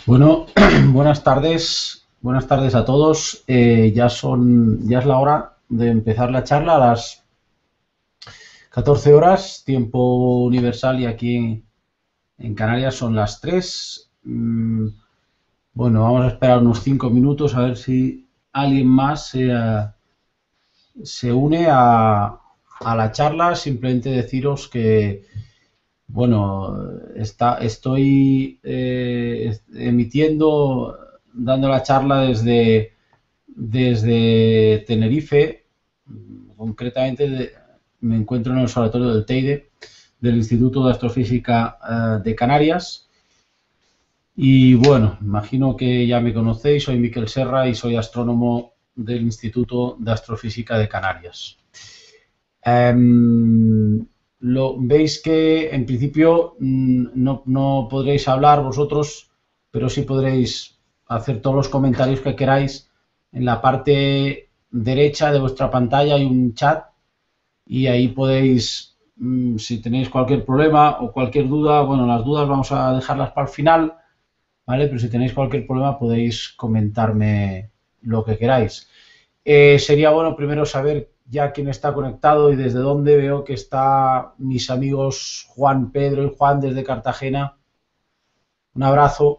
Bueno, buenas tardes a todos. Ya es la hora de empezar la charla a las 14 horas, tiempo universal, y aquí en Canarias son las 3. Bueno, vamos a esperar unos 5 minutos a ver si alguien más se une a la charla. Simplemente deciros que, bueno, estoy emitiendo, dando la charla desde Tenerife. Concretamente me encuentro en el observatorio del Teide, del Instituto de Astrofísica de Canarias. Y bueno, imagino que ya me conocéis, soy Miquel Serra y soy astrónomo del Instituto de Astrofísica de Canarias. Veis que en principio no podréis hablar vosotros, pero sí podréis hacer todos los comentarios que queráis. En la parte derecha de vuestra pantalla hay un chat y ahí podéis, si tenéis cualquier problema o cualquier duda, bueno, las dudas vamos a dejarlas para el final, ¿vale? Pero si tenéis cualquier problema podéis comentarme lo que queráis. Sería bueno primero saber ya quién está conectado y desde dónde. Veo que está mis amigos Juan, Pedro y Juan desde Cartagena. Un abrazo.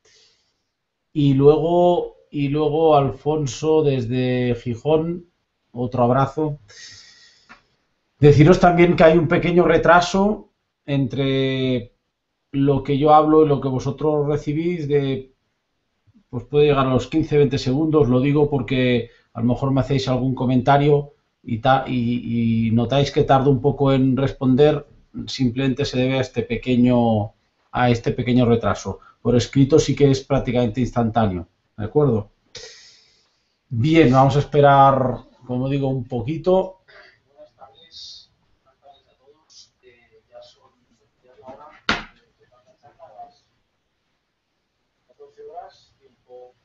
Y luego Alfonso desde Gijón. Otro abrazo. Deciros también que hay un pequeño retraso entre lo que yo hablo y lo que vosotros recibís. Pues puede llegar a los 15-20 segundos. Lo digo porque a lo mejor me hacéis algún comentario y notáis que tardo un poco en responder. Simplemente se debe a este pequeño retraso. Por escrito sí que es prácticamente instantáneo. ¿De acuerdo? Bien, vamos a esperar, como digo, un poquito. Buenas tardes. Buenas tardes a todos. Ya es la hora de empezar la charla a las 14 horas, tiempo.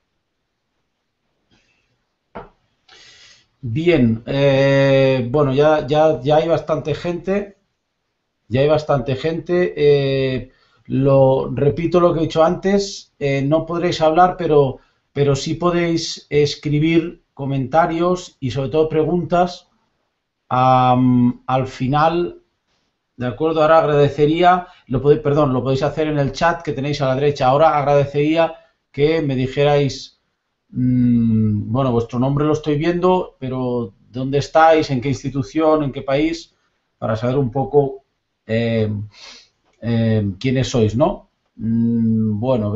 Bien, bueno, ya hay bastante gente. Ya hay bastante gente. Repito lo que he dicho antes. No podréis hablar, pero sí podéis escribir comentarios y sobre todo preguntas al final. ¿De acuerdo? Ahora agradecería, lo podéis hacer en el chat que tenéis a la derecha. Ahora agradecería que me dijerais, bueno, vuestro nombre lo estoy viendo, pero ¿dónde estáis? ¿En qué institución? ¿En qué país? Para saber un poco eh, quiénes sois, ¿no? Bueno,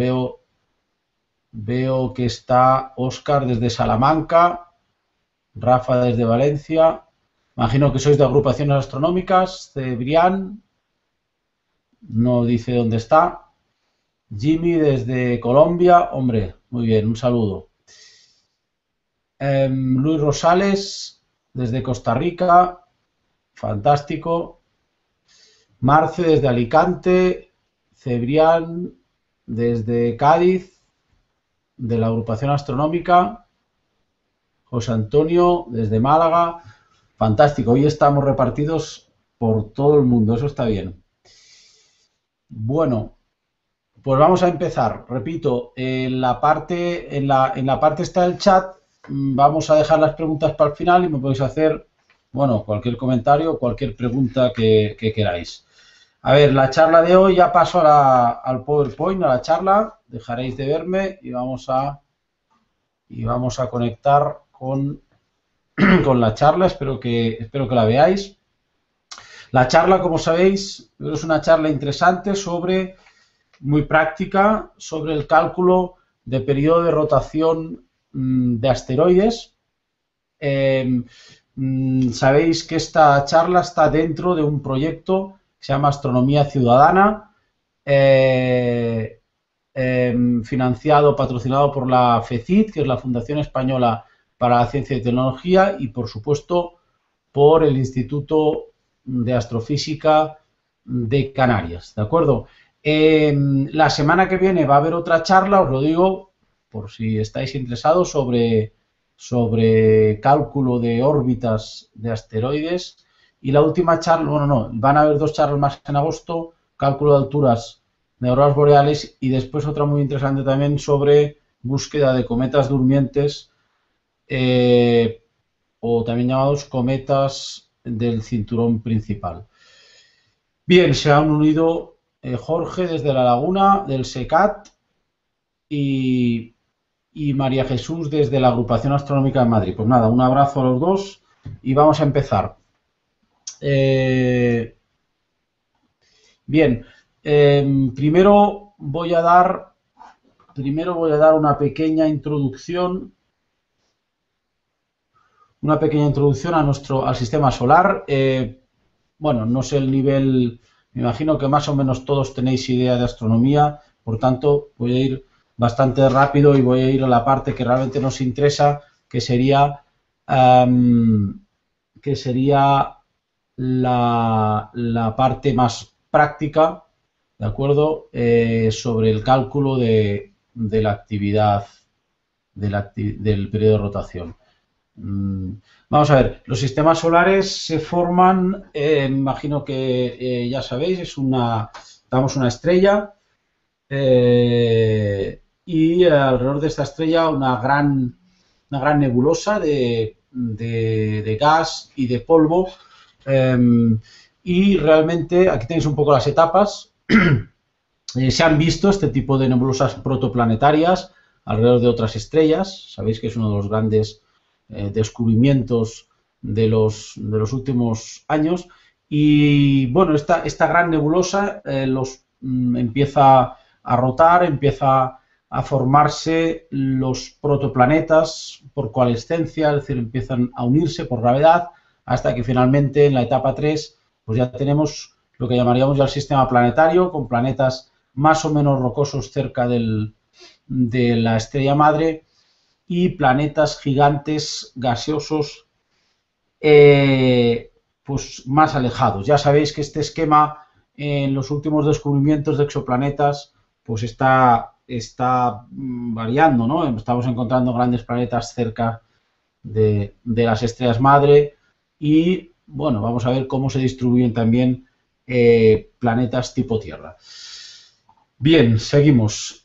veo que está Óscar desde Salamanca, Rafa desde Valencia. Imagino que sois de agrupaciones astronómicas. Cebrián no dice dónde está. Jimmy desde Colombia. Hombre, muy bien, un saludo. Luis Rosales desde Costa Rica. Fantástico. Marce desde Alicante. Cebrián desde Cádiz, de la agrupación astronómica. José Antonio desde Málaga. Fantástico, hoy estamos repartidos por todo el mundo, eso está bien. Bueno, pues vamos a empezar. Repito, en la parte está el chat. Vamos a dejar las preguntas para el final y me podéis hacer, bueno, cualquier comentario, cualquier pregunta que queráis. A ver, la charla de hoy, ya paso al PowerPoint, a la charla. Dejaréis de verme y vamos a conectar con la charla. Espero que la veáis. La charla, como sabéis, es una charla interesante, muy práctica, sobre el cálculo de periodo de rotación de asteroides. Sabéis que esta charla está dentro de un proyecto que se llama Astronomía Ciudadana, financiado, patrocinado por la FECIT, que es la Fundación Española para la Ciencia y Tecnología, y por supuesto por el Instituto de Astrofísica de Canarias, ¿de acuerdo? La semana que viene va a haber otra charla, os lo digo, por si estáis interesados, sobre cálculo de órbitas de asteroides. Y la última charla, bueno, no, van a haber dos charlas más en agosto: cálculo de alturas de auroras boreales, y después otra muy interesante también sobre búsqueda de cometas durmientes, o también llamados cometas del cinturón principal. Bien, se han unido Jorge desde La Laguna, del SECAT, y María Jesús desde la Agrupación Astronómica de Madrid. Pues nada, un abrazo a los dos y vamos a empezar. Bien, primero voy a dar una pequeña introducción al sistema solar. Bueno, no sé el nivel, me imagino que más o menos todos tenéis idea de astronomía, por tanto voy a ir bastante rápido y voy a ir a la parte que realmente nos interesa, que sería la parte más práctica, ¿de acuerdo? Sobre el cálculo de la actividad del periodo de rotación. Vamos a ver, los sistemas solares se forman, imagino que ya sabéis, damos una estrella, y alrededor de esta estrella una gran nebulosa de gas y de polvo, y realmente aquí tenéis un poco las etapas. Se han visto este tipo de nebulosas protoplanetarias alrededor de otras estrellas. Sabéis que es uno de los grandes descubrimientos de los últimos años. Y bueno, esta gran nebulosa empieza a rotar, empieza a formarse los protoplanetas por coalescencia, es decir, empiezan a unirse por gravedad, hasta que finalmente en la etapa 3 pues ya tenemos lo que llamaríamos ya el sistema planetario, con planetas más o menos rocosos cerca de la estrella madre y planetas gigantes gaseosos pues más alejados. Ya sabéis que este esquema en los últimos descubrimientos de exoplanetas pues está variando, ¿no? Estamos encontrando grandes planetas cerca de las estrellas madre y, bueno, vamos a ver cómo se distribuyen también planetas tipo Tierra. Bien, seguimos.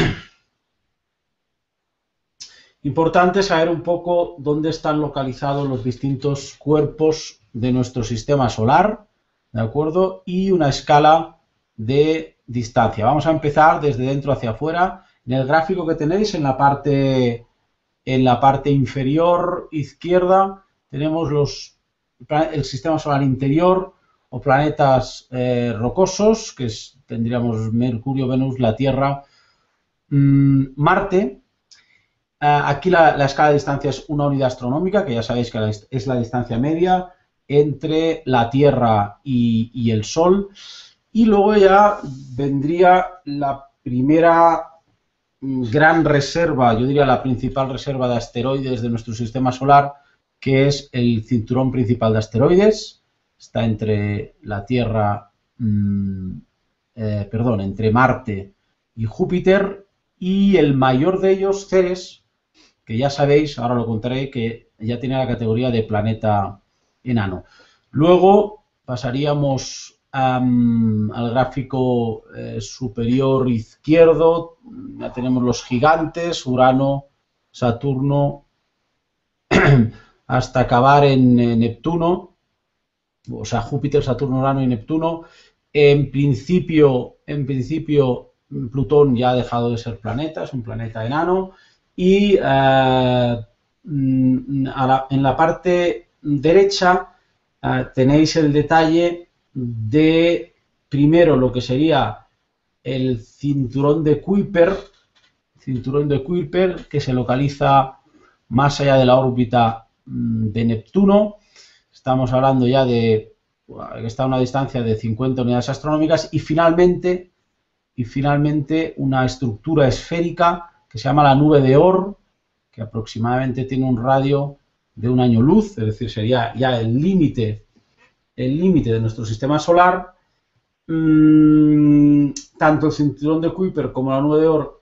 Importante saber un poco dónde están localizados los distintos cuerpos de nuestro sistema solar, ¿de acuerdo? Y una escala de distancia. Vamos a empezar desde dentro hacia afuera. En el gráfico que tenéis en la parte inferior izquierda tenemos el sistema solar interior o planetas rocosos, que tendríamos Mercurio, Venus, la Tierra, Marte. Aquí la escala de distancia es una unidad astronómica, que ya sabéis que es la distancia media entre la Tierra y el Sol. Y luego ya vendría la primera gran reserva, yo diría la principal reserva de asteroides de nuestro sistema solar, que es el cinturón principal de asteroides. Está entre la Tierra, entre Marte y Júpiter, y el mayor de ellos, Ceres, que ya sabéis, ahora lo contaré, que ya tiene la categoría de planeta enano. Luego pasaríamos al gráfico superior izquierdo. Ya tenemos los gigantes, Urano, Saturno, hasta acabar en Neptuno, o sea, Júpiter, Saturno, Urano y Neptuno. En principio, Plutón ya ha dejado de ser planeta, es un planeta enano. Y en la parte derecha tenéis el detalle de, primero, lo que sería el cinturón de Kuiper, que se localiza más allá de la órbita de Neptuno. Estamos hablando ya de que está a una distancia de 50 unidades astronómicas, y finalmente una estructura esférica que se llama la nube de Oort, que aproximadamente tiene un radio de un año luz, es decir, sería ya el límite de nuestro sistema solar. Tanto el cinturón de Kuiper como la nube de Oort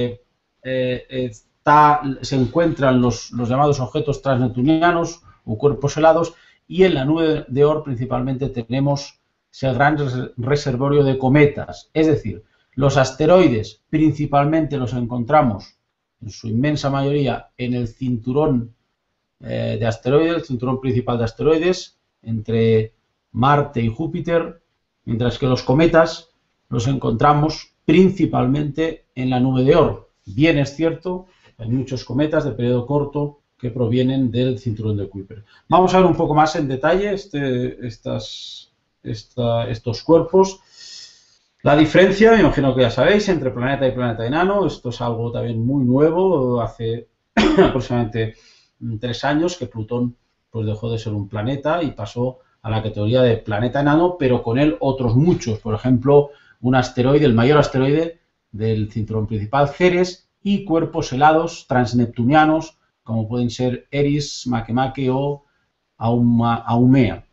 se encuentran los llamados objetos transneptunianos o cuerpos helados, y en la nube de Oort principalmente tenemos ese gran reservorio de cometas. Es decir, Los asteroides principalmente los encontramos, en su inmensa mayoría, en el cinturón de asteroides, el cinturón principal de asteroides, entre Marte y Júpiter, mientras que los cometas los encontramos principalmente en la nube de Oort. Bien es cierto, hay muchos cometas de periodo corto que provienen del cinturón de Kuiper. Vamos a ver un poco más en detalle estos cuerpos. La diferencia, me imagino que ya sabéis, entre planeta y planeta enano. Esto es algo también muy nuevo. Hace aproximadamente 3 años que Plutón pues dejó de ser un planeta y pasó a la categoría de planeta enano, pero con él otros muchos. Por ejemplo, un asteroide, el mayor asteroide del cinturón principal, Ceres, y cuerpos helados transneptunianos, como pueden ser Eris, Makemake o Haumea.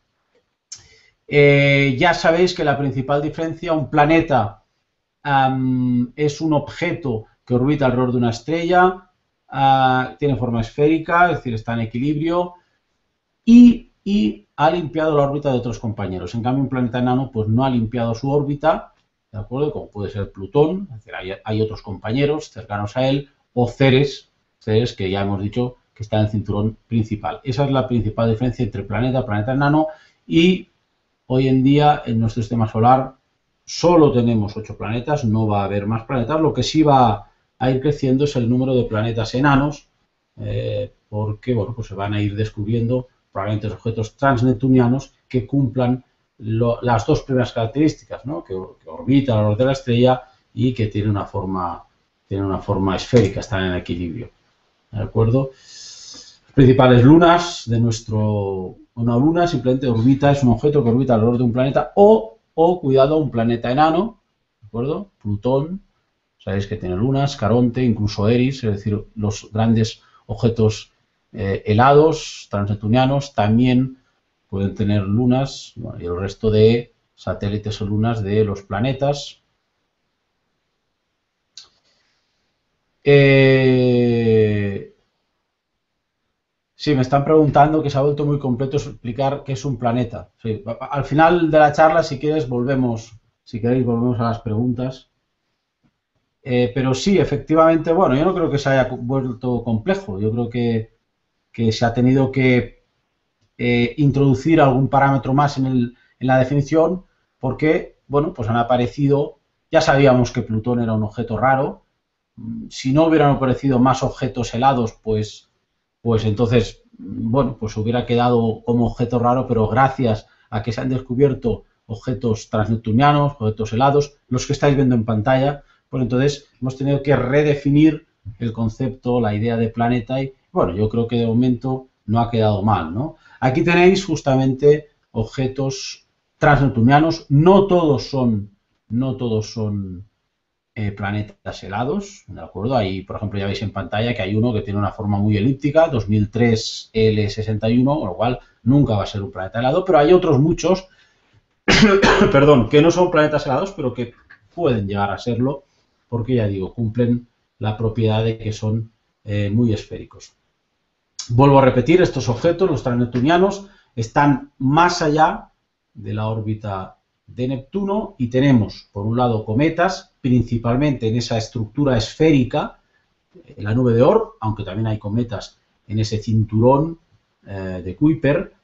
Ya sabéis que la principal diferencia, un planeta es un objeto que orbita alrededor de una estrella, tiene forma esférica, es decir, está en equilibrio, y ha limpiado la órbita de otros compañeros. En cambio, un planeta enano pues no ha limpiado su órbita, ¿de acuerdo? Como puede ser Plutón, es decir, hay otros compañeros cercanos a él, o Ceres, que ya hemos dicho que está en el cinturón principal. Esa es la principal diferencia entre planeta enano, y hoy en día en nuestro sistema solar solo tenemos 8 planetas, no va a haber más planetas. Lo que sí va a ir creciendo es el número de planetas enanos, porque bueno, pues se van a ir descubriendo probablemente objetos transneptunianos que cumplan las dos primeras características, ¿no? que orbita alrededor de la estrella y que tiene una forma esférica, están en equilibrio. ¿De acuerdo? Las principales lunas de una luna simplemente orbita, es un objeto que orbita alrededor de un planeta o cuidado, un planeta enano, ¿de acuerdo? Plutón, sabéis que tiene lunas, Caronte, incluso Eris, es decir, los grandes objetos helados, transneptunianos, también pueden tener lunas, bueno, y el resto de satélites o lunas de los planetas. Sí, me están preguntando que se ha vuelto muy completo explicar qué es un planeta. Sí, al final de la charla, si queréis, volvemos a las preguntas. Pero sí, efectivamente, bueno, yo no creo que se haya vuelto complejo. Yo creo que se ha tenido que introducir algún parámetro más en la definición, porque, bueno, pues han aparecido, ya sabíamos que Plutón era un objeto raro. Si no hubieran aparecido más objetos helados, pues entonces, bueno, pues hubiera quedado como objeto raro, pero gracias a que se han descubierto objetos transneptunianos, objetos helados, los que estáis viendo en pantalla, pues entonces hemos tenido que redefinir el concepto, la idea de planeta y, bueno, yo creo que de momento no ha quedado mal, ¿no? Aquí tenéis justamente objetos transneptunianos, no todos son planetas helados, ¿de acuerdo? Ahí, por ejemplo, ya veis en pantalla que hay uno que tiene una forma muy elíptica, 2003 L61, con lo cual nunca va a ser un planeta helado, pero hay otros muchos, perdón, que no son planetas helados, pero que pueden llegar a serlo, porque ya digo, cumplen la propiedad de que son muy esféricos. Vuelvo a repetir, estos objetos, los transneptunianos, están más allá de la órbita de Neptuno y tenemos, por un lado, cometas, principalmente en esa estructura esférica, en la nube de Oort, aunque también hay cometas en ese cinturón de Kuiper,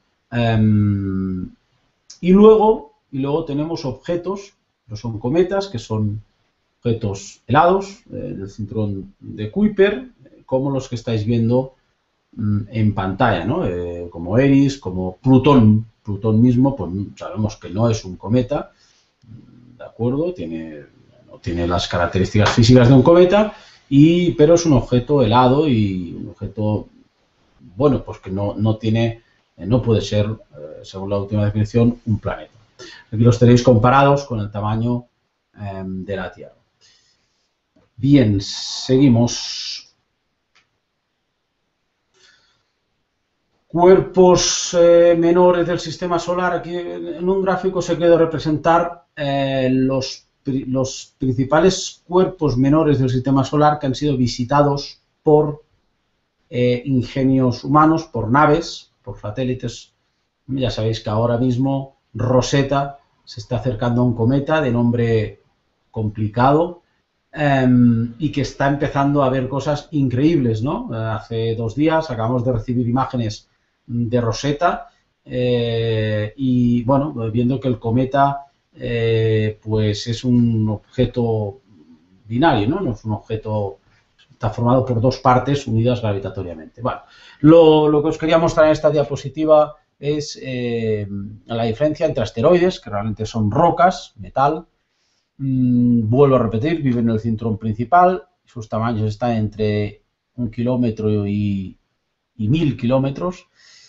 y luego tenemos objetos, no son cometas, que son objetos helados del cinturón de Kuiper, como los que estáis viendo en pantalla, ¿no? Como Eris, como Plutón. Plutón mismo, pues sabemos que no es un cometa, ¿de acuerdo? No tiene las características físicas de un cometa, pero es un objeto helado y un objeto, bueno, pues que no puede ser, según la última definición, un planeta. Aquí los tenéis comparados con el tamaño de la Tierra. Bien, seguimos. Cuerpos menores del sistema solar. Aquí en un gráfico se quiere representar los principales cuerpos menores del sistema solar que han sido visitados por ingenios humanos, por naves, por satélites. Ya sabéis que ahora mismo Rosetta se está acercando a un cometa de nombre complicado, y que está empezando a ver cosas increíbles, ¿no? Hace 2 días acabamos de recibir imágenes de Rosetta, y bueno, viendo que el cometa pues es un objeto binario, ¿no? No es un objeto, está formado por dos partes unidas gravitatoriamente. Bueno, lo que os quería mostrar en esta diapositiva es la diferencia entre asteroides, que realmente son rocas, metal. Vuelvo a repetir, viven en el cinturón principal, sus tamaños están entre 1 kilómetro y 1000 kilómetros.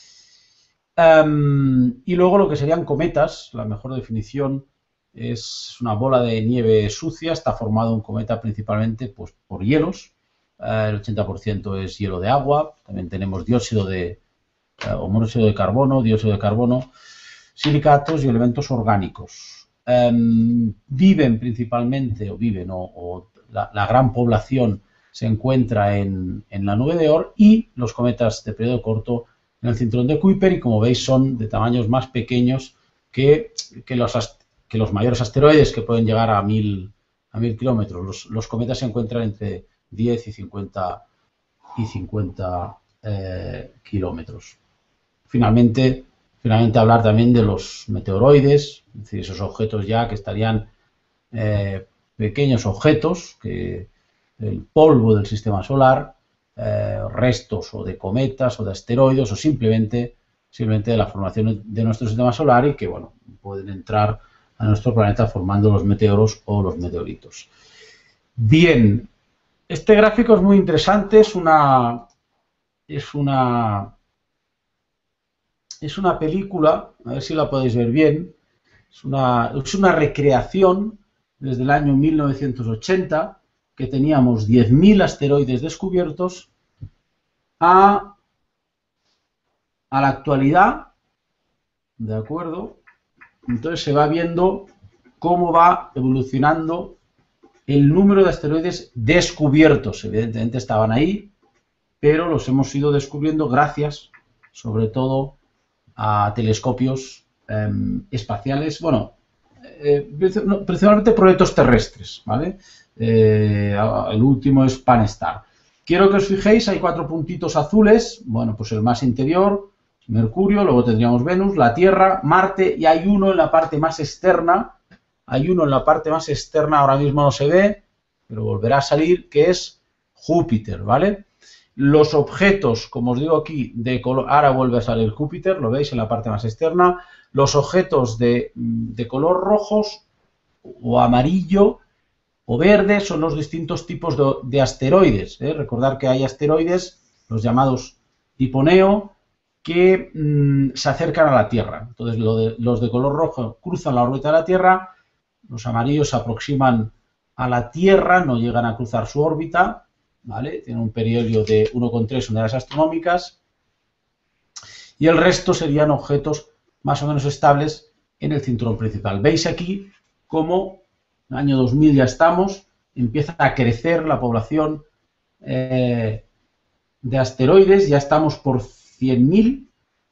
Y luego lo que serían cometas, la mejor definición es una bola de nieve sucia, está formado un cometa principalmente pues, por hielos, el 80% es hielo de agua, también tenemos o monóxido de carbono, dióxido de carbono, silicatos y elementos orgánicos. Viven principalmente, la gran población se encuentra en la nube de Oort, y los cometas de periodo corto en el cinturón de Kuiper, y como veis son de tamaños más pequeños que los mayores asteroides, que pueden llegar a 1000 kilómetros. Los cometas se encuentran entre 10 y 50 kilómetros. Finalmente hablar también de los meteoroides, es decir, esos objetos ya que estarían pequeños objetos, el polvo del sistema solar, restos o de cometas o de asteroides, o simplemente de la formación de nuestro sistema solar, y que bueno, pueden entrar a nuestro planeta formando los meteoros o los meteoritos. Bien, este gráfico es muy interesante, es una película, a ver si la podéis ver bien, es una recreación desde el año 1980, que teníamos 10.000 asteroides descubiertos, a la actualidad, ¿de acuerdo? Entonces se va viendo cómo va evolucionando el número de asteroides descubiertos. Evidentemente estaban ahí, pero los hemos ido descubriendo gracias, sobre todo, a telescopios espaciales, bueno, principalmente proyectos terrestres, ¿vale? El último es Pan-STARRS. Quiero que os fijéis, hay 4 puntitos azules, bueno, pues el más interior, Mercurio, luego tendríamos Venus, la Tierra, Marte, y hay uno en la parte más externa, ahora mismo no se ve, pero volverá a salir, que es Júpiter, ¿vale? Los objetos, como os digo aquí, de color, ahora vuelve a salir Júpiter, lo veis en la parte más externa, los objetos de color rojos o amarillo o verde son los distintos tipos de asteroides. Recordad que hay asteroides, los llamados tipo Neo, que se acercan a la Tierra. Entonces los de color rojo cruzan la órbita de la Tierra, los amarillos se aproximan a la Tierra, no llegan a cruzar su órbita, ¿vale? Tienen un periodo de 1,3 unidades astronómicas, y el resto serían objetos más o menos estables en el cinturón principal. Veis aquí cómo en el año 2000 ya estamos, empieza a crecer la población de asteroides, ya estamos por 100.000,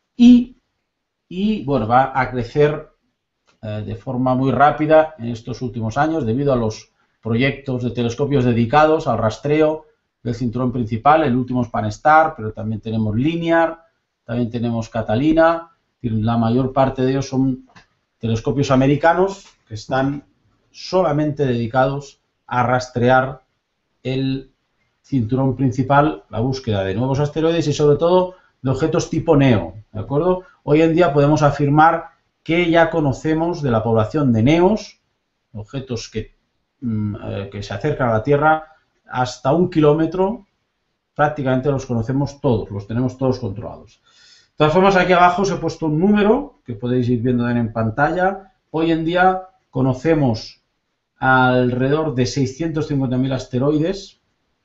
y bueno, va a crecer de forma muy rápida en estos últimos años debido a los proyectos de telescopios dedicados al rastreo del cinturón principal. El último es Pan-STARRS, pero también tenemos Linear, también tenemos Catalina. La mayor parte de ellos son telescopios americanos que están solamente dedicados a rastrear el cinturón principal, la búsqueda de nuevos asteroides y sobre todo de objetos tipo Neo, ¿de acuerdo? Hoy en día podemos afirmar que ya conocemos de la población de Neos, objetos que se acercan a la Tierra hasta 1 kilómetro, prácticamente los conocemos todos, los tenemos todos controlados. De todas formas, aquí abajo os he puesto un número que podéis ir viendo en pantalla. Hoy en día conocemos alrededor de 650.000 asteroides,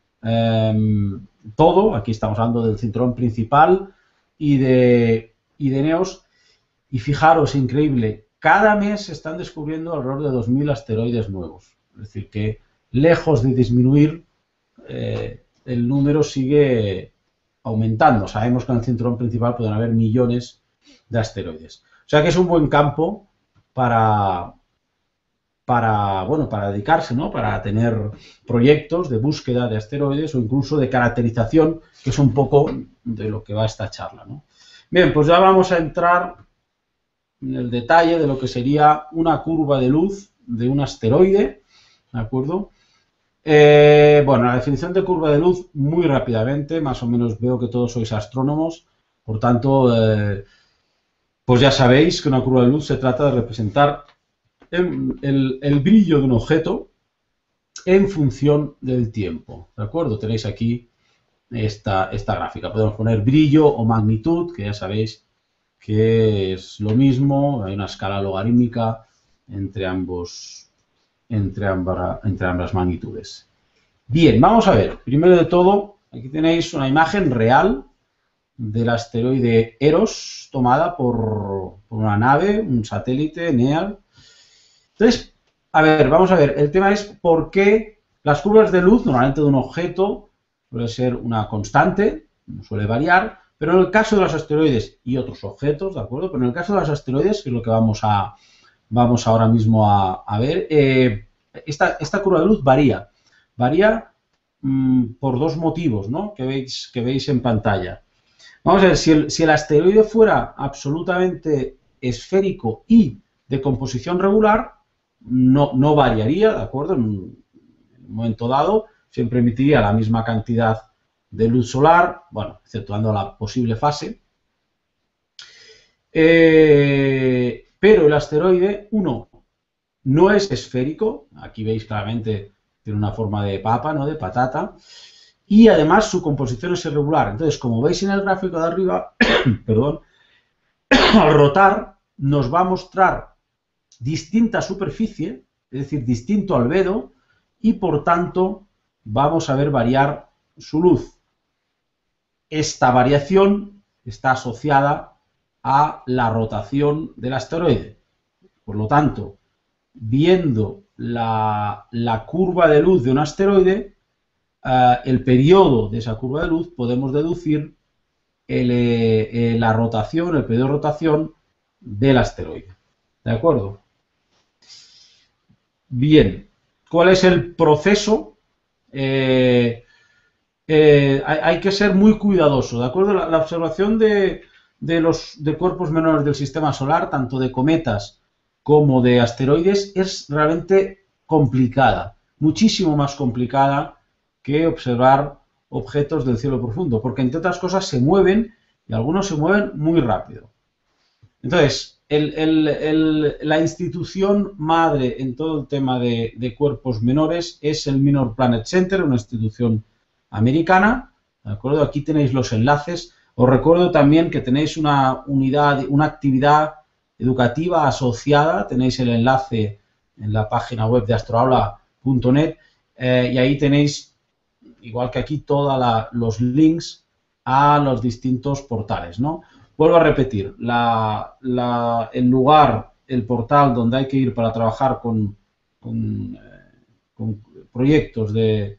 todo, aquí estamos hablando del cinturón principal y de Neos, y fijaros, increíble, cada mes se están descubriendo alrededor de 2.000 asteroides nuevos, es decir, que lejos de disminuir, el número sigue aumentando. Sabemos que en el cinturón principal pueden haber millones de asteroides, o sea que es un buen campo para bueno, para dedicarse, ¿no? Para tener proyectos de búsqueda de asteroides o incluso de caracterización, que es un poco de lo que va esta charla, ¿no? Bien, pues ya vamos a entrar en el detalle de lo que sería una curva de luz de un asteroide, ¿de acuerdo? Bueno, la definición de curva de luz, muy rápidamente, más o menos veo que todos sois astrónomos, por tanto, pues ya sabéis que una curva de luz se trata de representar el brillo de un objeto en función del tiempo, ¿de acuerdo? Tenéis aquí esta gráfica. Podemos poner brillo o magnitud, que ya sabéis que es lo mismo, hay una escala logarítmica entre ambas magnitudes. Bien, vamos a ver. Primero de todo, aquí tenéis una imagen real del asteroide Eros, tomada por una nave, un satélite, NEAR. Entonces, a ver, vamos a ver. El tema es por qué las curvas de luz, normalmente de un objeto, suele ser una constante, no suele variar, pero en el caso de los asteroides y otros objetos, ¿de acuerdo? Pero en el caso de los asteroides, que es lo que vamos ahora mismo a ver, esta curva de luz varía. Varía por dos motivos, ¿no? que veis en pantalla. Vamos a ver, si el asteroide fuera absolutamente esférico y de composición regular, no variaría, ¿de acuerdo? En un momento dado, siempre emitiría la misma cantidad de luz solar, bueno, exceptuando la posible fase. Pero el asteroide, uno, no es esférico, aquí veis claramente tiene una forma de papa, ¿no? De patata, y además su composición es irregular. Entonces, como veis en el gráfico de arriba, perdón, al rotar nos va a mostrar distinta superficie, es decir, distinto albedo, y por tanto vamos a ver variar su luz. Esta variación está asociada a la rotación del asteroide. Por lo tanto, viendo la curva de luz de un asteroide, el periodo de esa curva de luz, podemos deducir la rotación, el periodo de rotación del asteroide. ¿De acuerdo? Bien, ¿cuál es el proceso? Hay que ser muy cuidadoso, ¿de acuerdo? La observación de cuerpos menores del sistema solar, tanto de cometas como de asteroides, es realmente complicada, muchísimo más complicada que observar objetos del cielo profundo, porque entre otras cosas se mueven y algunos se mueven muy rápido. Entonces, la institución madre en todo el tema de cuerpos menores es el Minor Planet Center, una institución americana, ¿de acuerdo? Aquí tenéis los enlaces. Os recuerdo también que tenéis una actividad educativa asociada, tenéis el enlace en la página web de astroaula.net y ahí tenéis, igual que aquí, todos los links a los distintos portales, ¿no? Vuelvo a repetir, el portal donde hay que ir para trabajar con proyectos de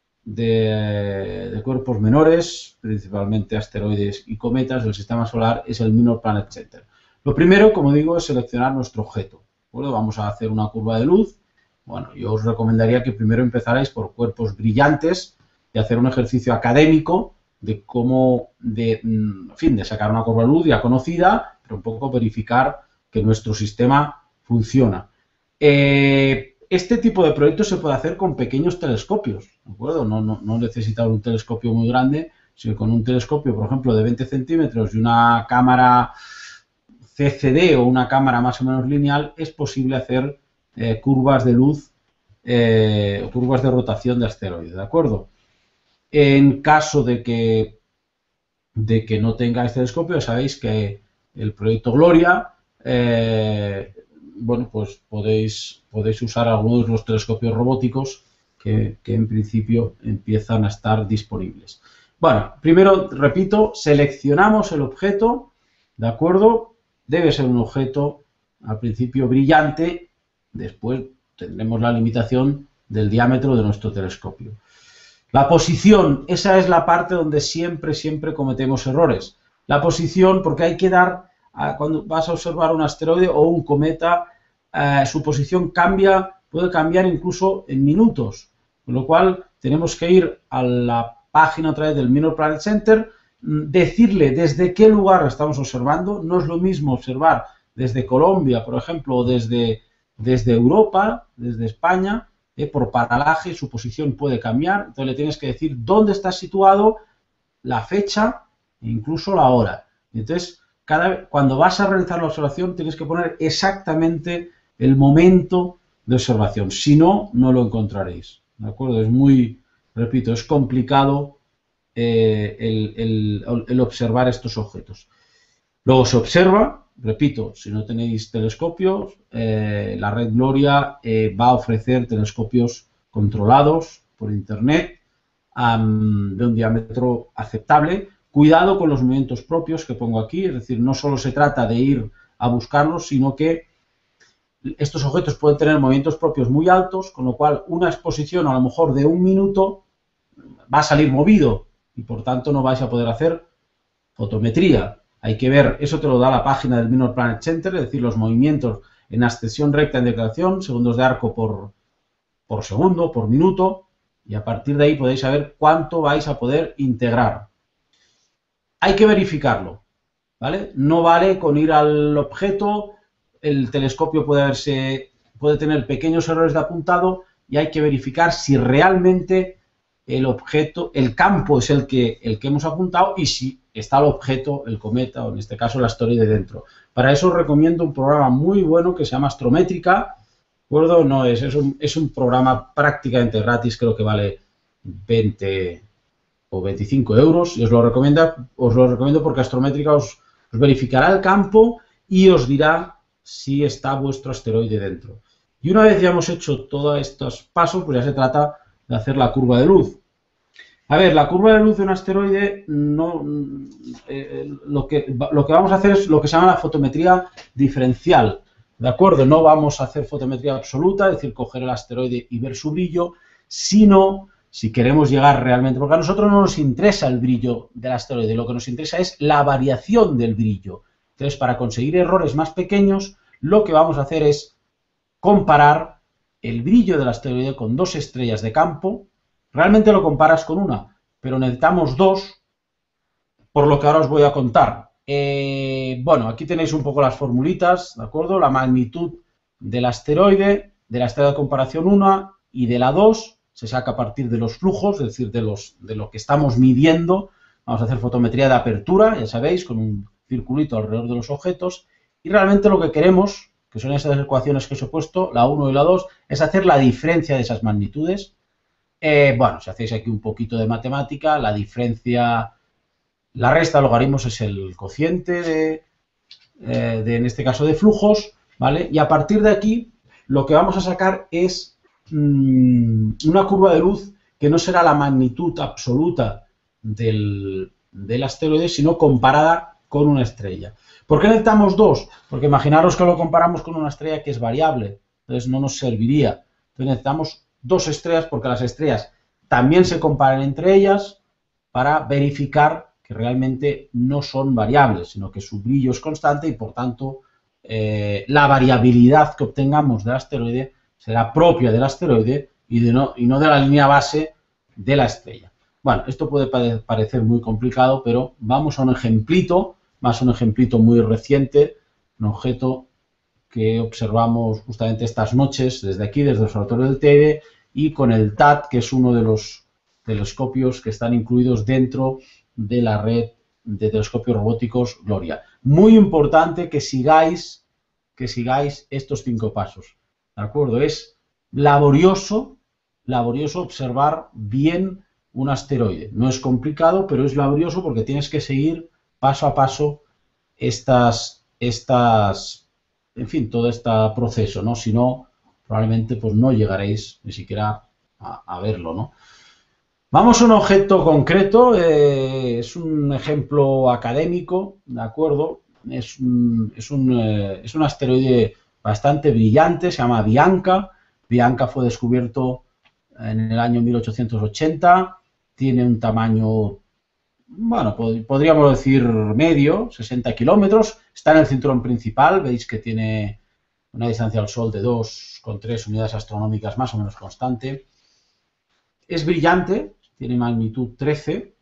cuerpos menores, principalmente asteroides y cometas del sistema solar, es el Minor Planet Center. Lo primero, como digo, es seleccionar nuestro objeto. Bueno, vamos a hacer una curva de luz. Bueno, yo os recomendaría que primero empezarais por cuerpos brillantes y hacer un ejercicio académico de cómo, en fin, de sacar una curva de luz ya conocida, pero un poco verificar que nuestro sistema funciona. Este tipo de proyectos se puede hacer con pequeños telescopios, ¿de acuerdo? No necesita un telescopio muy grande, sino con un telescopio, por ejemplo, de 20 centímetros y una cámara CCD o una cámara más o menos lineal, es posible hacer curvas de luz o curvas de rotación de asteroides, ¿de acuerdo? En caso de que no tengáis telescopio, sabéis que el proyecto Gloria, bueno, pues podéis usar algunos de los telescopios robóticos que en principio empiezan a estar disponibles. Bueno, primero, repito, seleccionamos el objeto, ¿de acuerdo? Debe ser un objeto, al principio, brillante, después tendremos la limitación del diámetro de nuestro telescopio. La posición, esa es la parte donde siempre cometemos errores. La posición, porque hay que cuando vas a observar un asteroide o un cometa, su posición cambia puede cambiar incluso en minutos, con lo cual tenemos que ir a la página otra vez del Minor Planet Center, decirle desde qué lugar estamos observando. No es lo mismo observar desde Colombia, por ejemplo, o desde Europa, desde España, por paralaje su posición puede cambiar, entonces le tienes que decir dónde está situado, la fecha e incluso la hora. Entonces, cuando vas a realizar la observación tienes que poner exactamente el momento de observación, si no, no lo encontraréis, ¿de acuerdo? Es muy, repito, es complicado el observar estos objetos. Luego se observa, repito, si no tenéis telescopios, la red Gloria va a ofrecer telescopios controlados por internet de un diámetro aceptable. Cuidado con los movimientos propios que pongo aquí, es decir, no solo se trata de ir a buscarlos, sino que estos objetos pueden tener movimientos propios muy altos, con lo cual una exposición a lo mejor de 1 minuto va a salir movido y por tanto no vais a poder hacer fotometría. Hay que ver, eso te lo da la página del Minor Planet Center, es decir, los movimientos en ascensión recta en declinación, segundos de arco por segundo, por minuto, y a partir de ahí podéis saber cuánto vais a poder integrar. Hay que verificarlo, ¿vale? No vale con ir al objeto, el telescopio puede tener pequeños errores de apuntado y hay que verificar si realmente el objeto, el campo es el que hemos apuntado y si está el objeto, el cometa o en este caso el asteroide dentro. Para eso os recomiendo un programa muy bueno que se llama Astrométrica, ¿de acuerdo? No es un programa prácticamente gratis, creo que vale 20 o 25 euros y os lo recomiendo porque Astrométrica os verificará el campo y os dirá si está vuestro asteroide dentro. Y una vez ya hemos hecho todos estos pasos, pues ya se trata de hacer la curva de luz. A ver, la curva de luz de un asteroide, lo que vamos a hacer es lo que se llama la fotometría diferencial, ¿de acuerdo? No vamos a hacer fotometría absoluta, es decir, coger el asteroide y ver su brillo, sino si queremos llegar realmente, porque a nosotros no nos interesa el brillo del asteroide, lo que nos interesa es la variación del brillo. Entonces, para conseguir errores más pequeños, lo que vamos a hacer es comparar el brillo del asteroide con 2 estrellas de campo. Realmente lo comparas con una, pero necesitamos 2, por lo que ahora os voy a contar. Bueno, aquí tenéis un poco las formulitas, ¿de acuerdo? La magnitud del asteroide, de la estrella de comparación 1 y de la 2, se saca a partir de los flujos, es decir, de lo que estamos midiendo. Vamos a hacer fotometría de apertura, ya sabéis, con un circulito alrededor de los objetos. Y realmente lo que queremos, que son esas ecuaciones que os he puesto, la 1 y la 2, es hacer la diferencia de esas magnitudes. Bueno, si hacéis aquí un poquito de matemática, la diferencia, la resta de logaritmos es el cociente en este caso, de flujos, ¿vale? Y a partir de aquí, lo que vamos a sacar es una curva de luz que no será la magnitud absoluta del asteroide, sino comparada con una estrella. ¿Por qué necesitamos 2? Porque imaginaros que lo comparamos con una estrella que es variable, entonces no nos serviría. Entonces necesitamos 2 estrellas porque las estrellas también se comparan entre ellas para verificar que realmente no son variables, sino que su brillo es constante y por tanto la variabilidad que obtengamos del asteroide será propia del asteroide y no de la línea base de la estrella. Bueno, esto puede parecer muy complicado, pero vamos a un ejemplito, más un ejemplito muy reciente, un objeto que observamos justamente estas noches desde aquí, desde el observatorio del Teide, y con el TAT, que es uno de los telescopios que están incluidos dentro de la red de telescopios robóticos Gloria. Muy importante que sigáis estos 5 pasos, ¿de acuerdo? Es laborioso observar bien un asteroide. No es complicado, pero es laborioso porque tienes que seguir paso a paso en fin, todo este proceso, ¿no? Si no, probablemente pues no llegaréis ni siquiera a verlo, ¿no? Vamos a un objeto concreto, es un ejemplo académico, ¿de acuerdo? Es un asteroide bastante brillante, se llama Bianca. Bianca fue descubierto en el año 1880, tiene un tamaño, bueno, podríamos decir medio, 60 kilómetros, está en el cinturón principal, veis que tiene una distancia al Sol de 2,3 unidades astronómicas más o menos constante. Es brillante, tiene magnitud 13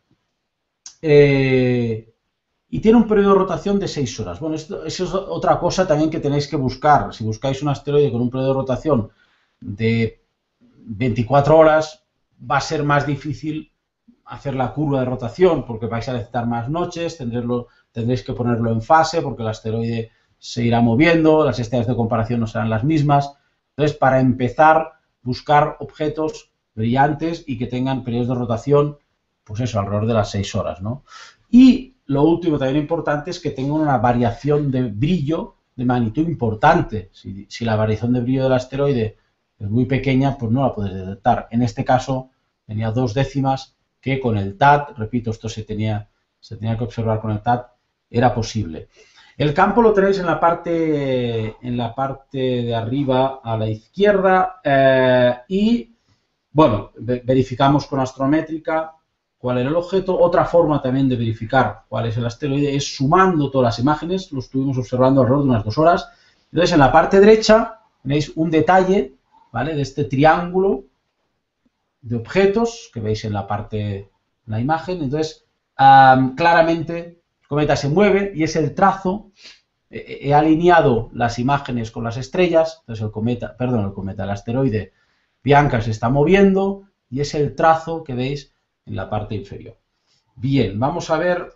y tiene un periodo de rotación de 6 horas. Bueno, eso es otra cosa también que tenéis que buscar. Si buscáis un asteroide con un periodo de rotación de 24 horas, va a ser más difícil hacer la curva de rotación porque vais a necesitar más noches, tendréis que ponerlo en fase porque el asteroide se irá moviendo, las estrellas de comparación no serán las mismas. Entonces, para empezar, buscar objetos brillantes y que tengan periodos de rotación, pues eso, alrededor de las 6 horas, ¿no? Y lo último también importante es que tengan una variación de brillo de magnitud importante. Si la variación de brillo del asteroide es muy pequeña, pues no la puedes detectar. En este caso, tenía 2 décimas que con el TAT, repito, esto se tenía que observar con el TAT, era posible. El campo lo tenéis en la parte de arriba a la izquierda y, bueno, verificamos con astrométrica cuál era el objeto. Otra forma también de verificar cuál es el asteroide es sumando todas las imágenes. Lo estuvimos observando alrededor de unas 2 horas. Entonces, en la parte derecha tenéis un detalle, ¿vale?, de este triángulo de objetos que veis en la imagen. Entonces, claramente el cometa se mueve y es el trazo. He alineado las imágenes con las estrellas. Entonces el asteroide Bianca se está moviendo y es el trazo que veis en la parte inferior. Bien, vamos a ver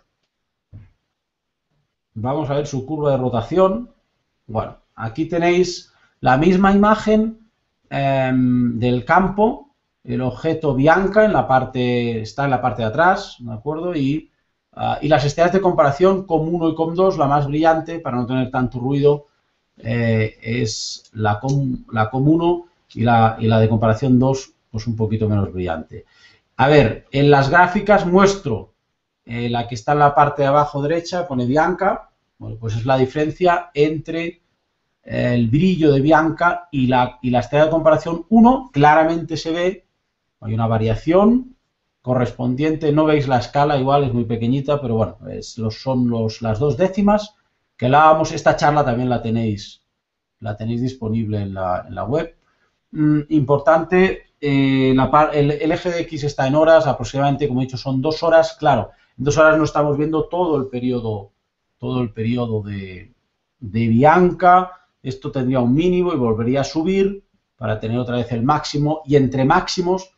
su curva de rotación. Bueno, aquí tenéis la misma imagen del campo. El objeto Bianca está en la parte de atrás, ¿de acuerdo? Y las estrellas de comparación COM1 y COM2, la más brillante, para no tener tanto ruido, es la COM1 y la de comparación 2, pues un poquito menos brillante. A ver, en las gráficas muestro la que está en la parte de abajo derecha, pone Bianca. Bueno, pues es la diferencia entre el brillo de Bianca y la estrella de comparación 1. Claramente se ve, hay una variación correspondiente, no veis la escala, igual es muy pequeñita, pero bueno, son las 2 décimas que hablábamos. Esta charla también la tenéis disponible en la web. Importante, el eje de X está en horas, aproximadamente, como he dicho, son 2 horas. Claro, en 2 horas no estamos viendo todo el periodo de Bianca. Esto tendría un mínimo y volvería a subir para tener otra vez el máximo, y entre máximos,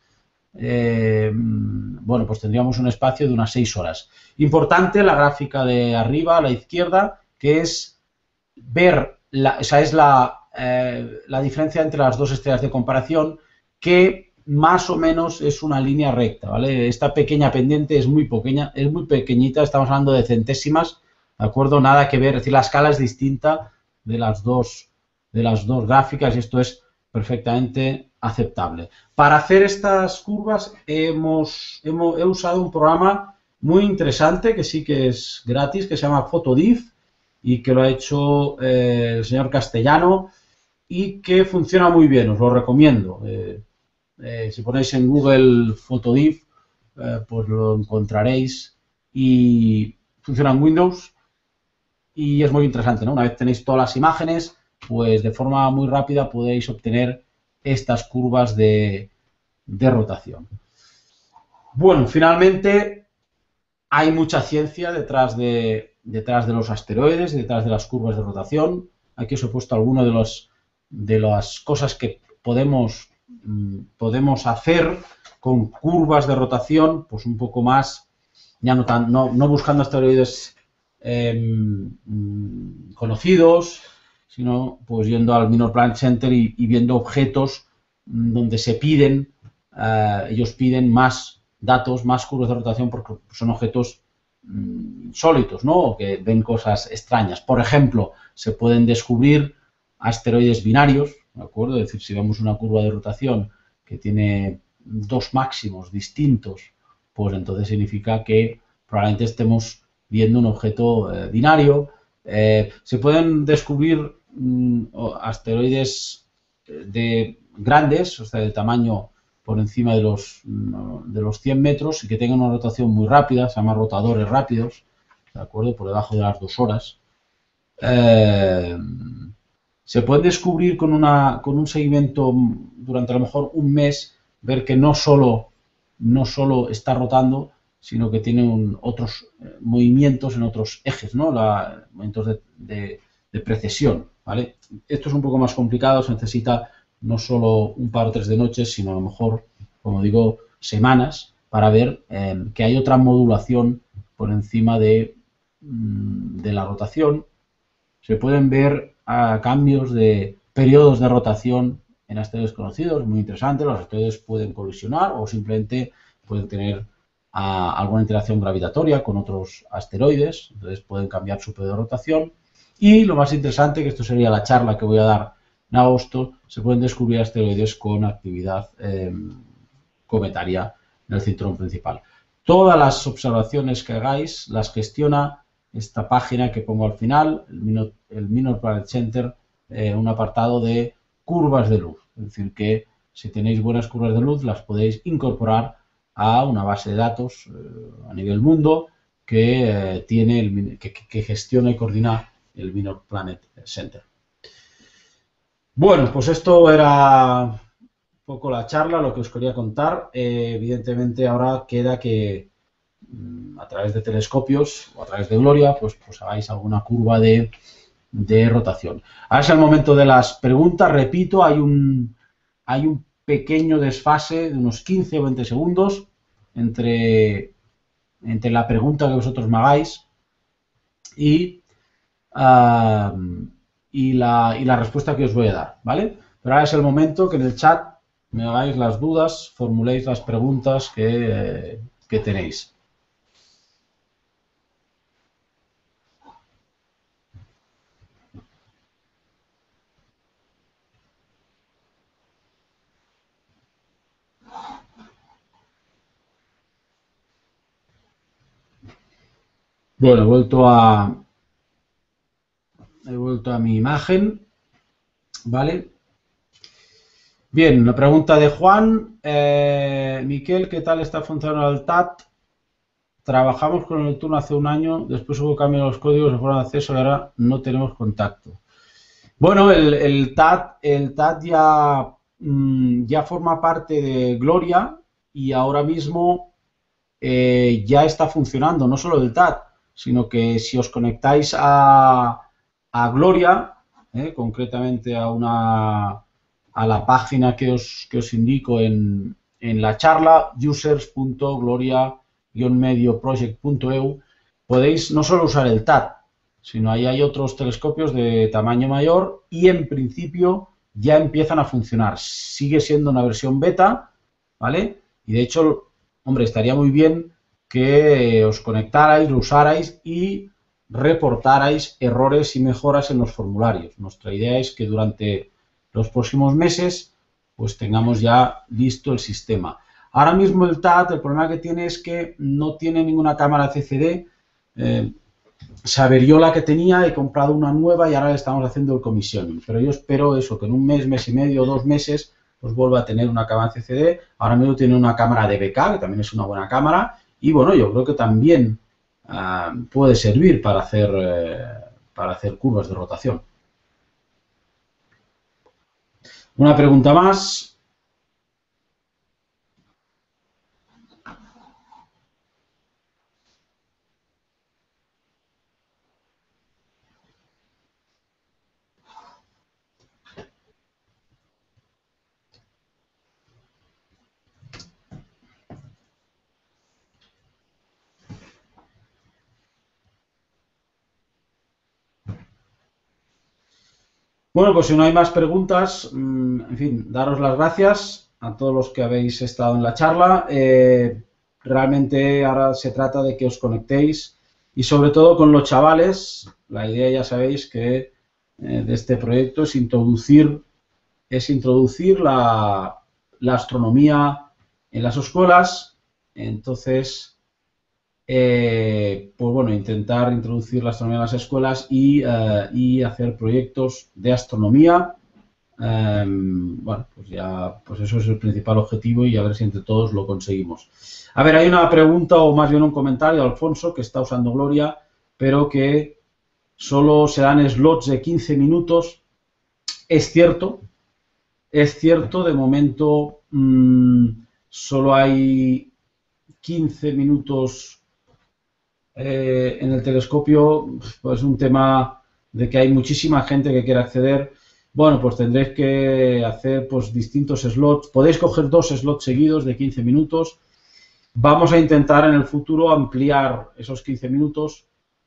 bueno, pues tendríamos un espacio de unas 6 horas. Importante la gráfica de arriba a la izquierda, que es ver, es la diferencia entre las 2 estrellas de comparación, que más o menos es una línea recta, ¿vale? Esta pequeña pendiente es muy pequeñita, estamos hablando de centésimas, ¿de acuerdo? Nada que ver, es decir, la escala es distinta de las dos gráficas y esto es perfectamente aceptable. Para hacer estas curvas he usado un programa muy interesante que sí que es gratis, que se llama Photodiff y que lo ha hecho el señor Castellano y que funciona muy bien, os lo recomiendo. Si ponéis en Google Photodiff, pues lo encontraréis y funciona en Windows y es muy interesante, ¿no? Una vez tenéis todas las imágenes, pues de forma muy rápida podéis obtener estas curvas de rotación. Bueno, finalmente hay mucha ciencia detrás de los asteroides y detrás de las curvas de rotación. Aquí os he puesto algunas de las cosas que podemos hacer con curvas de rotación, pues un poco más, ya no buscando asteroides conocidos, sino pues yendo al Minor Planet Center y viendo objetos donde ellos piden más datos, más curvas de rotación, porque son objetos insólitos, ¿no? O que ven cosas extrañas. Por ejemplo, se pueden descubrir asteroides binarios, ¿de acuerdo? Es decir, si vemos una curva de rotación que tiene 2 máximos distintos, pues entonces significa que probablemente estemos viendo un objeto binario. Se pueden descubrir asteroides grandes, o sea, de tamaño por encima de los 100 metros y que tengan una rotación muy rápida, se llaman rotadores rápidos, ¿de acuerdo? Por debajo de las 2 horas. se puede descubrir con un seguimiento durante a lo mejor un mes, ver que no solo está rotando, sino que tiene otros movimientos en otros ejes, ¿no? Movimientos de precesión, ¿vale? Esto es un poco más complicado, se necesita no solo un par o tres de noches, sino a lo mejor, como digo, semanas para ver que hay otra modulación por encima de la rotación. Se pueden ver cambios de periodos de rotación en asteroides conocidos, muy interesante. Los asteroides pueden colisionar o simplemente pueden tener alguna interacción gravitatoria con otros asteroides, entonces pueden cambiar su periodo de rotación. Y lo más interesante, que esto sería la charla que voy a dar en agosto, se pueden descubrir asteroides con actividad cometaria en el cinturón principal. Todas las observaciones que hagáis las gestiona esta página que pongo al final, el Minor Planet Center, un apartado de curvas de luz. Es decir, que si tenéis buenas curvas de luz, las podéis incorporar a una base de datos a nivel mundo que que gestiona y coordina el Minor Planet Center. Bueno, pues esto era un poco la charla, lo que os quería contar. Evidentemente ahora queda que a través de telescopios o a través de Gloria, pues hagáis alguna curva de rotación. Ahora es el momento de las preguntas. Repito, hay un pequeño desfase de unos 15 o 20 segundos entre la pregunta que vosotros me hagáis y la respuesta que os voy a dar, ¿vale? Pero ahora es el momento que en el chat me hagáis las dudas, formuléis las preguntas que tenéis. Bueno, he vuelto a mi imagen, ¿vale? Bien, la pregunta de Juan. Miquel, ¿qué tal está funcionando el TAT? Trabajamos con el turno hace un año, después hubo cambio en los códigos, fueron de acceso y ahora no tenemos contacto. Bueno, el TAT ya forma parte de Gloria y ahora mismo ya está funcionando, no solo el TAT, sino que si os conectáis a Gloria, concretamente a la página que os indico en la charla, users.gloria-medioproject.eu, podéis no solo usar el TAT, sino ahí hay otros telescopios de tamaño mayor y en principio ya empiezan a funcionar. Sigue siendo una versión beta, ¿vale? Y de hecho, hombre, estaría muy bien que os conectarais, lo usarais y reportarais errores y mejoras en los formularios. Nuestra idea es que durante los próximos meses pues tengamos ya listo el sistema. Ahora mismo el TAT, el problema que tiene es que no tiene ninguna cámara CCD. Se averió la que tenía, he comprado una nueva y ahora le estamos haciendo el commissioning. Pero yo espero eso, que en un mes, mes y medio, 2 meses, pues vuelva a tener una cámara CCD. Ahora mismo tiene una cámara DBK, que también es una buena cámara. Y bueno, yo creo que también puede servir para hacer curvas de rotación. Una pregunta más. Bueno, pues si no hay más preguntas, en fin, daros las gracias a todos los que habéis estado en la charla. Realmente ahora se trata de que os conectéis y sobre todo con los chavales. La idea, ya sabéis, que de este proyecto es introducir la astronomía en las escuelas. Entonces, pues bueno, intentar introducir la astronomía en las escuelas y hacer proyectos de astronomía. Bueno, pues eso es el principal objetivo y a ver si entre todos lo conseguimos. A ver, hay una pregunta o más bien un comentario de Alfonso, que está usando Gloria, pero que solo se dan slots de 15 minutos es cierto, de momento solo hay 15 minutos en el telescopio, pues un tema de que hay muchísima gente que quiere acceder. Bueno, pues tendréis que hacer pues distintos slots. Podéis coger 2 slots seguidos de 15 minutos. Vamos a intentar en el futuro ampliar esos 15 minutos.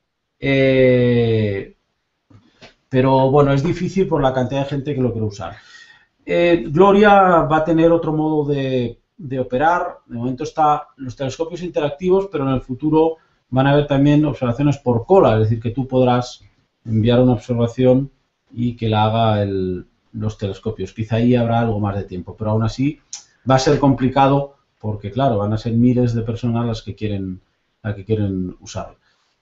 Pero bueno, es difícil por la cantidad de gente que lo quiere usar. Gloria va a tener otro modo de operar. De momento están los telescopios interactivos, pero en el futuro van a haber también observaciones por cola, es decir, que tú podrás enviar una observación y que la haga los telescopios. Quizá ahí habrá algo más de tiempo, pero aún así va a ser complicado porque, claro, van a ser miles de personas las que quieren usarlo.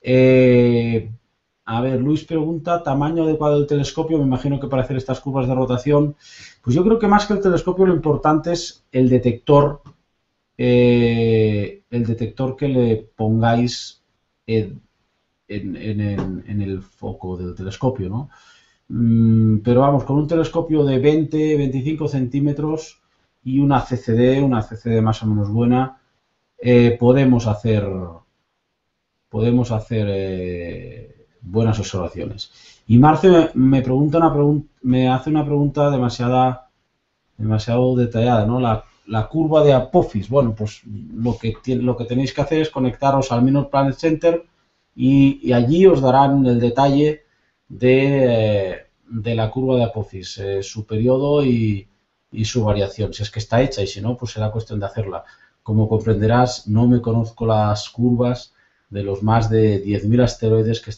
A ver, Luis pregunta, ¿tamaño adecuado del telescopio? Me imagino que para hacer estas curvas de rotación. Pues yo creo que más que el telescopio lo importante es el detector que le pongáis en el foco del telescopio, ¿no? Pero vamos, con un telescopio de 20-25 centímetros y una CCD más o menos buena, podemos hacer buenas observaciones. Y Marce me hace una pregunta demasiado detallada, ¿no? La curva de Apophis. Bueno, pues lo que tenéis que hacer es conectaros al Minor Planet Center y allí os darán el detalle de la curva de Apophis, su periodo y su variación, si es que está hecha, y si no, pues será cuestión de hacerla. Como comprenderás, no me conozco las curvas de los más de 10.000 asteroides que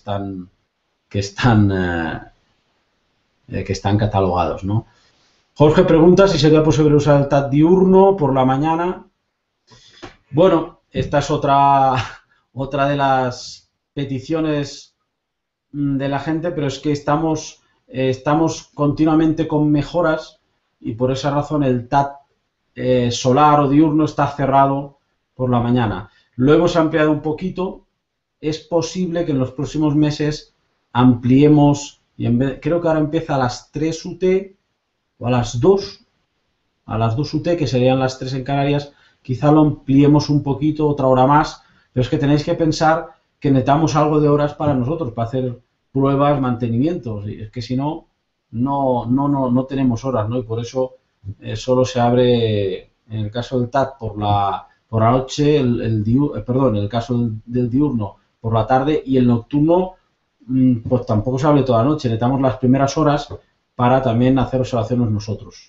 están catalogados, ¿no? Jorge pregunta si sería posible usar el TAT diurno por la mañana. Bueno, esta es otra de las peticiones de la gente, pero es que estamos continuamente con mejoras y por esa razón el TAT solar o diurno está cerrado por la mañana. Lo hemos ampliado un poquito. Es posible que en los próximos meses ampliemos, y creo que ahora empieza a las 3 UT o a las 2 UT, que serían las 3 en Canarias, quizá lo ampliemos un poquito, otra hora más, pero es que tenéis que pensar que necesitamos algo de horas para nosotros, para hacer pruebas, mantenimientos, y es que si no tenemos horas, ¿no? Y por eso solo se abre, en el caso del TAT, por la noche, en el caso del diurno, por la tarde, y el nocturno, pues tampoco se abre toda la noche, necesitamos las primeras horas para también hacer observaciones nosotros.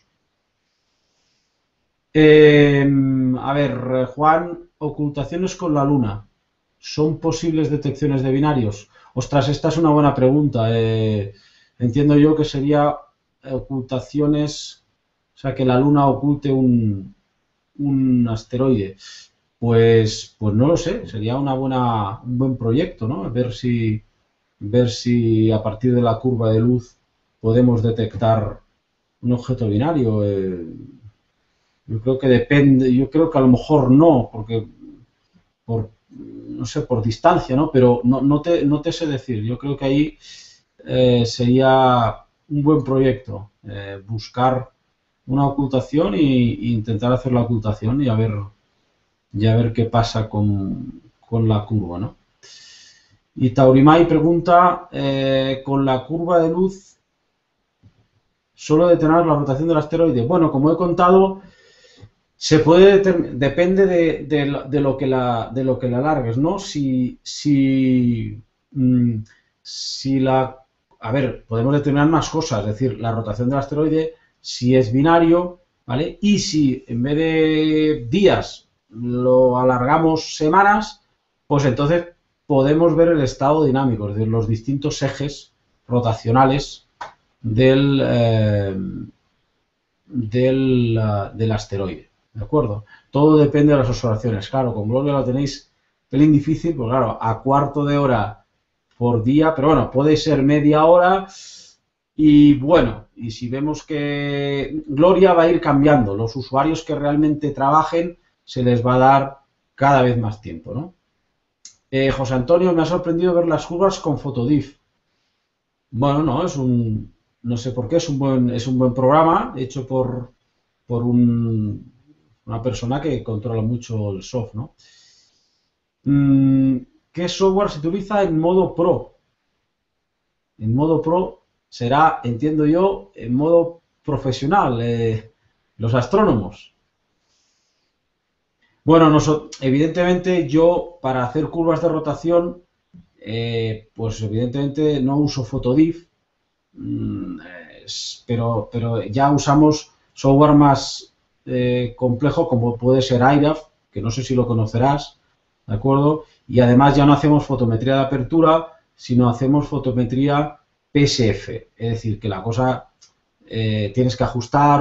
A ver, Juan, ocultaciones con la Luna. ¿Son posibles detecciones de binarios? Ostras, esta es una buena pregunta. Entiendo yo que sería ocultaciones, o sea, que la Luna oculte un asteroide. Pues no lo sé, sería un buen proyecto, ¿no? Ver si a partir de la curva de luz podemos detectar un objeto binario. Yo creo que depende, yo creo que a lo mejor no, porque no sé, por distancia, ¿no? Pero no te sé decir. Yo creo que ahí sería un buen proyecto, buscar una ocultación e intentar hacer la ocultación y a ver qué pasa con la curva, ¿no? Y Taurimay pregunta, con la curva de luz, ¿solo determinar la rotación del asteroide? Bueno, como he contado, se puede depende de lo que la alargues, ¿no? A ver, podemos determinar más cosas, es decir, la rotación del asteroide, si es binario, ¿vale? Y si en vez de días lo alargamos semanas, pues entonces podemos ver el estado dinámico, es decir, los distintos ejes rotacionales del asteroide, ¿de acuerdo? Todo depende de las observaciones. Claro, con Gloria lo tenéis pelín difícil, pues claro, a cuarto de hora por día, pero bueno, puede ser media hora. Y bueno, y si vemos que Gloria va a ir cambiando, los usuarios que realmente trabajen se les va a dar cada vez más tiempo, ¿no? José Antonio, me ha sorprendido ver las curvas con Photodiff. Bueno, no, es un no sé por qué, es un buen programa hecho por una persona que controla mucho el soft, ¿no? ¿Qué software se utiliza en modo Pro? En modo Pro será, entiendo yo, en modo profesional, los astrónomos. Bueno, evidentemente yo para hacer curvas de rotación, pues evidentemente no uso Photodiff, pero ya usamos software más complejo como puede ser IRAF, que no sé si lo conocerás, ¿de acuerdo? Y además ya no hacemos fotometría de apertura, sino hacemos fotometría PSF, es decir, que la cosa tienes que ajustar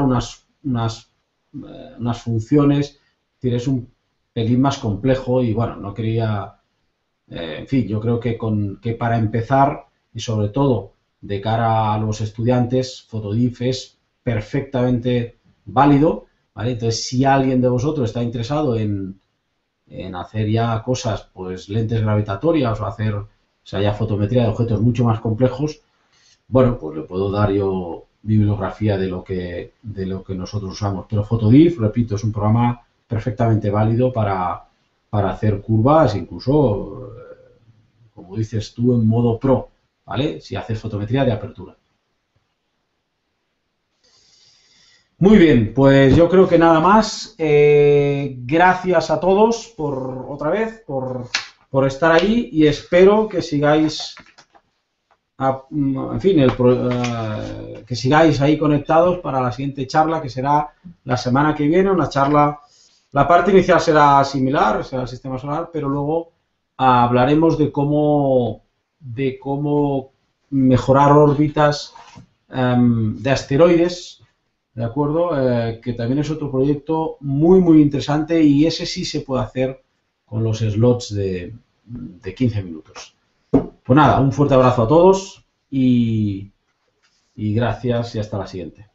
unas funciones, es decir, es un pelín más complejo y bueno, no quería, en fin, yo creo que para empezar y sobre todo de cara a los estudiantes, Photodiff es perfectamente válido, ¿vale? Entonces, si alguien de vosotros está interesado en hacer ya cosas, pues lentes gravitatorias o hacer, o sea, ya fotometría de objetos mucho más complejos, bueno, pues le puedo dar yo bibliografía de lo que nosotros usamos. Pero Photodiff, repito, es un programa perfectamente válido para hacer curvas, incluso, como dices tú, en modo pro, ¿vale? Si haces fotometría de apertura. Muy bien, pues yo creo que nada más. Gracias a todos por otra vez, por estar ahí y espero que sigáis en fin, que sigáis ahí conectados para la siguiente charla, que será la semana que viene, una charla, la parte inicial será similar, será el sistema solar, pero luego hablaremos de cómo mejorar órbitas de asteroides, ¿de acuerdo? Que también es otro proyecto muy, muy interesante y ese sí se puede hacer con los slots de 15 minutos. Pues nada, un fuerte abrazo a todos y gracias y hasta la siguiente.